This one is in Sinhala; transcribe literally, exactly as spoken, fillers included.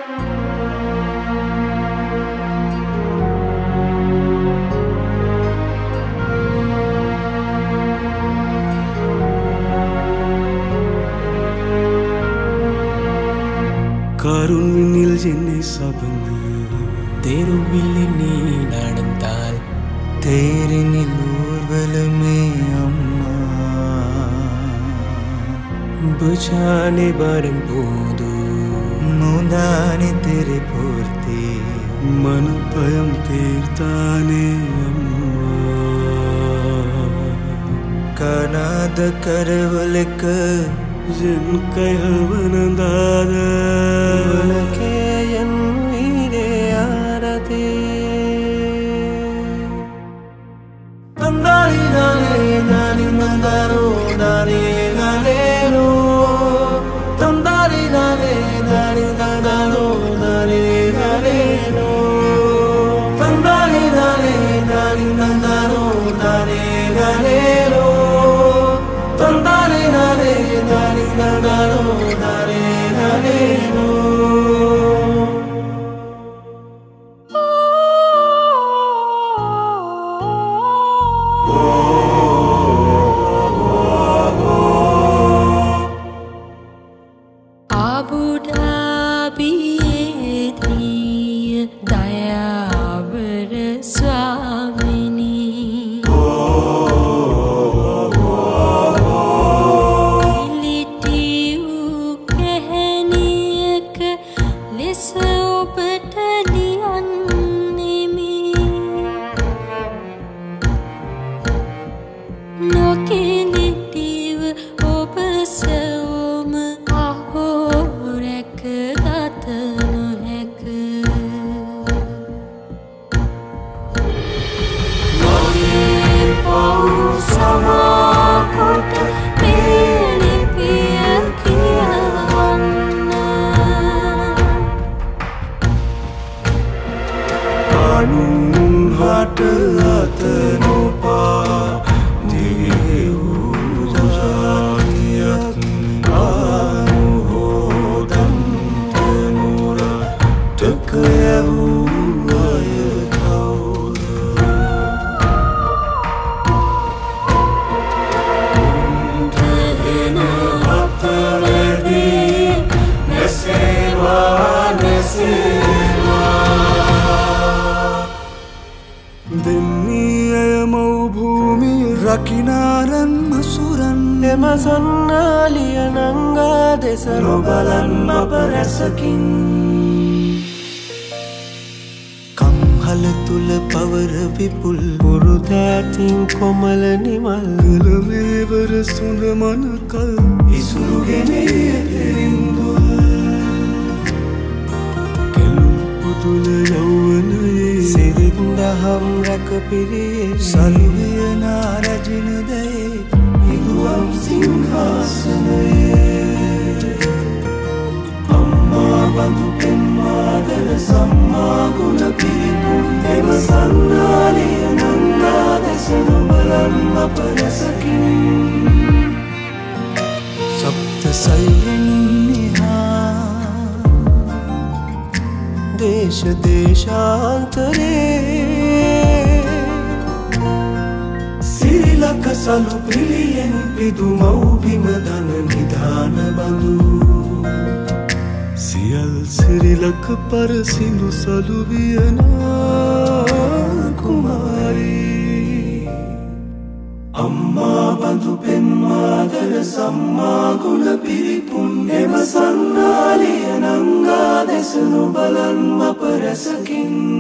கருண் விண்ணில் என்னை சபந்து தெருவில் நீ நடந்தால் தேரினில் ஊர்வலமே அம்மா புஜானே வரும்போது முந்தானி தெரி பூர்த்தி மன பயம் தீர்த்தானே அம்மா காணாத கரவலுக்கு என் கைகள் வணங்காத உனக்கே என் உயிரே ஆரதே தந்தாரி நானே நானி நந்தாரோ நானே நானேரோ தந்தாரி நானே நானி நந்தாரோ நானே நானேரோ தந்தாரி நானே நானி நந்தாரோ நானே நானேரோ தந்தாரி நானே நானி நந்தாரோ நானே நானேரோ Rakinaran masuran එමසන්නාලිය නංගා දෙස නොබලන්න පරැසකින් කම්හල තුල පවර විපුල් පුරුතෑතින් කොමල නිමල් කළමේවර සුඳ මනකල් ඉසුරුගෙනේ තෙරින්දුල් කෙළුම් පුදුල යෞවනයේ සිරිත් දහම් රැක පිරියේ සලුවිය නාරජිනදයේ ඉදුවම් සිංහාසනයේ අම්මා බඳු පෙම්මාදර සම්මා ගුණ පිරිපුන් එම සන්නාලිය නංගා දෙස නොබලන්න පරසකින් සප්ත සයිලෙන් නිහා දේශ දේශාන්තරේ සිරිලක සලු පිළියෙන් පිදු මව්බිම දන නිධාන බඳු සියල් සිරිලක පරසිඳු සලු වියනා කුමාරී අම්මා බඳු පෙම්මාදර සම්මා ගුණ පිරිපුන් එම සන්නාලිය නංගා දෙස නොබලන් අප රැසකින්